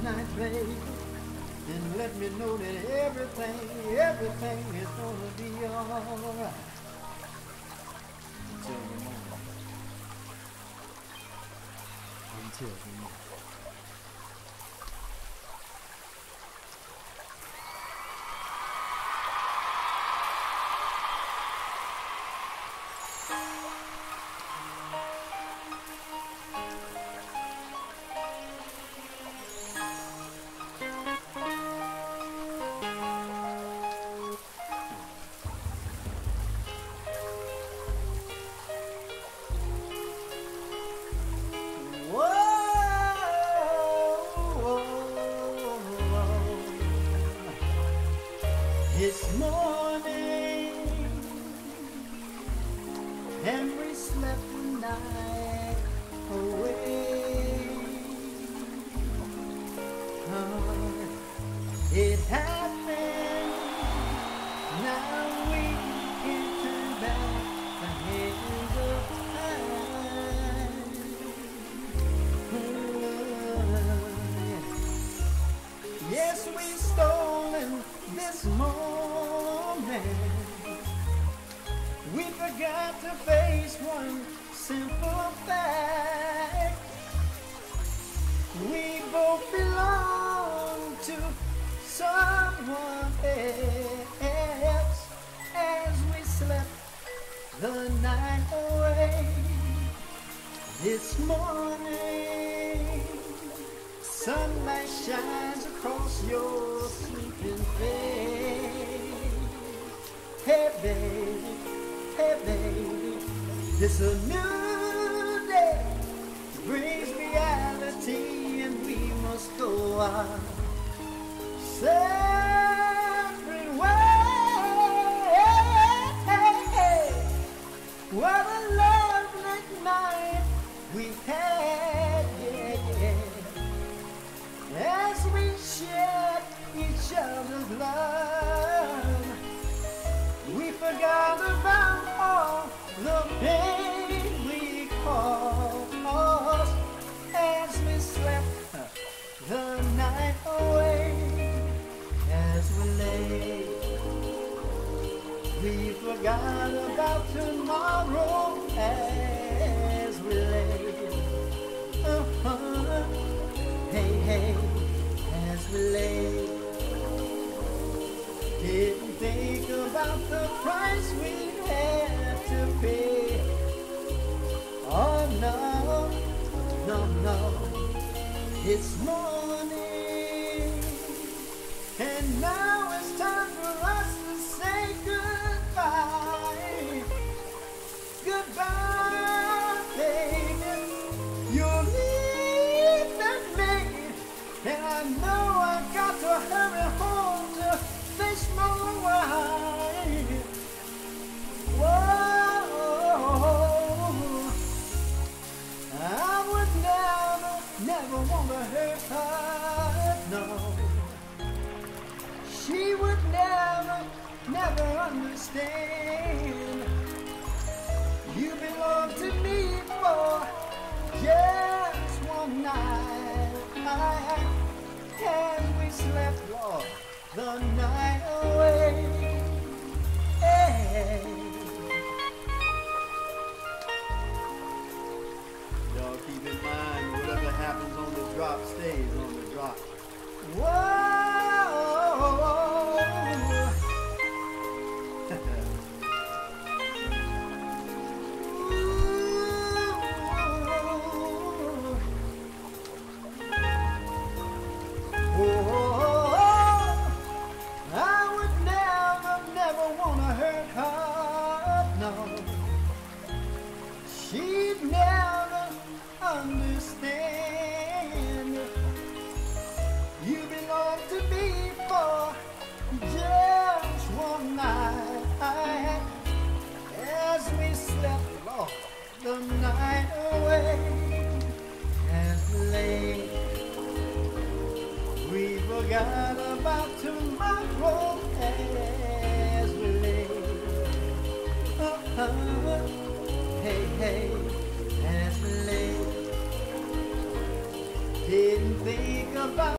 night, baby, and let me know that everything is gonna be alright. Until the morning. Until the morning. It's morning, and we slept the night away. It happened, now we can turn back the hands of time. Yes, we stolen this moment. We forgot to face one simple fact. We both belong to someone else as we slept the night away. This morning, sunlight shines across your sleeping face. Hey baby, it's a new day, brings reality, and we must go on separate ways. What a lovely night we had, yeah. As we shared each other's love, we forgot about all the pain we caused as we slept the night away. As we lay, we forgot about tomorrow as we lay. Hey, as we lay, didn't think about the price we had to pay. Oh no, it's morning, and now it's time for us to say goodbye. Goodbye, baby, you're leaving me, and I know I've got to hurry home to face my wife. Whoa, I would never want to hurt her, no. She would never understand. You belong to me for just one night, and we slept, Lord, the night away. Hey. Y'all keep in mind, whatever happens on the drop stays on the drop. Whoa. She'd never understand. You belong to me for just one night as we slept, Lord, the night away. As we lay, we forgot about tomorrow as we lay. Hey, as we lay, didn't think